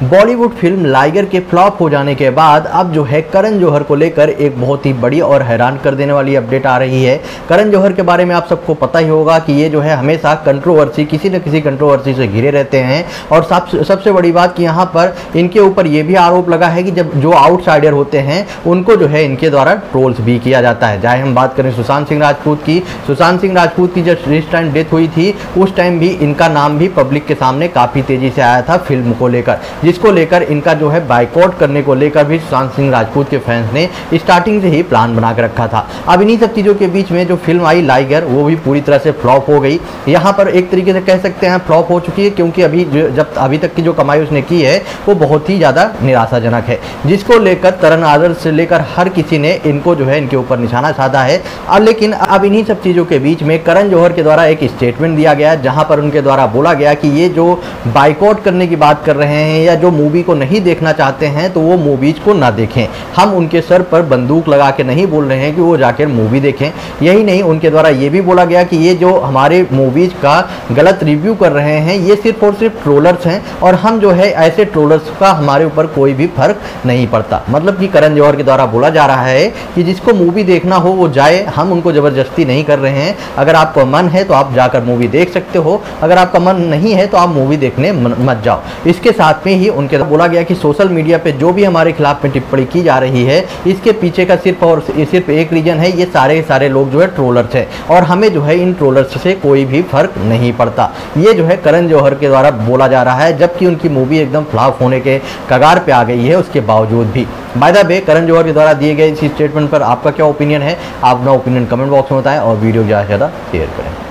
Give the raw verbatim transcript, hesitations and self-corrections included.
Bollywood film Liger के flop हो जाने के बाद अब जो है करण जौहर को लेकर एक बहुत ही बड़ी और हैरान कर देने वाली अपडेट आ रही है। करण जौहर के बारे में आप सबको पता ही होगा कि ये जो है हमेशा कंट्रोवर्सी किसी न किसी कंट्रोवर्सी से घिरे रहते हैं। और सब सबसे बड़ी बात कि यहाँ पर इनके ऊपर ये भी आरोप लगा है कि जब जो आउटसाइडर होते हैं उनको जो है इनके द्वारा ट्रोल्स भी किया जाता है। चाहे हम बात करें सुशांत सिंह राजपूत की सुशांत सिंह राजपूत की जब इस टाइम डेथ हुई थी उस टाइम भी इनका नाम भी पब्लिक के सामने काफ़ी तेज़ी से आया था फिल्म को लेकर, जिसको लेकर इनका जो है बाइकआउट करने को लेकर भी सुशांत सिंह राजपूत के फैंस ने स्टार्टिंग से ही प्लान बना कर रखा था। अब इन्हीं सब चीज़ों के बीच में जो फिल्म आई लाइगर वो भी पूरी तरह से फ्लॉप हो गई। यहाँ पर एक तरीके से कह सकते हैं फ्लॉप हो चुकी है, क्योंकि अभी जब अभी तक की जो कमाई उसने की है वो बहुत ही ज़्यादा निराशाजनक है, जिसको लेकर तरण आदर्श से लेकर हर किसी ने इनको जो है इनके ऊपर निशाना साधा है। और लेकिन अब इन्हीं सब चीज़ों के बीच में करण जौहर के द्वारा एक स्टेटमेंट दिया गया जहाँ पर उनके द्वारा बोला गया कि ये जो बाइकआउट करने की बात कर रहे हैं या जो मूवी को नहीं देखना चाहते हैं तो वो मूवीज को ना देखें। हम उनके सर पर बंदूक लगा के नहीं बोल रहे हैं कि वो जाकर मूवी देखें। यही नहीं, उनके द्वारा ये भी बोला गया कि ये जो हमारे मूवीज का गलत रिव्यू कर रहे हैं ये सिर्फ और सिर्फ ट्रोलर्स हैं और हम जो है ऐसे ट्रोलर्स का हमारे ऊपर कोई भी फर्क नहीं पड़ता। मतलब कि करण जौहर के द्वारा बोला जा रहा है कि जिसको मूवी देखना हो वो जाए, हम उनको ज़बरदस्ती नहीं कर रहे हैं। अगर आपको मन है तो आप जाकर मूवी देख सकते हो, अगर आपका मन नहीं है तो आप मूवी देखने मत जाओ। इसके साथ में ही उनके बोला गया कि सोशल मीडिया पे जो भी हमारे खिलाफ में टिप्पणी की जा रही है इसके पीछे का सिर्फ और सिर्फ एक रीजन है, ये सारे सारे लोग जो है ट्रोलर्स हैं और हमें जो है इन ट्रोलर्स से कोई भी फर्क नहीं पड़ता। ये जो है करण जौहर के द्वारा बोला जा रहा है, जबकि उनकी मूवी एकदम फ्लॉप होने के कगार पे आ गई है उसके बावजूद भी। By the way, Karan Johar के द्वारा दिए गए इस स्टेटमेंट पर आपका क्या ओपिनियन है? आप अपना ओपिनियन कमेंट बॉक्स में बताएं और वीडियो ज़्यादा से ज़्यादा शेयर करें।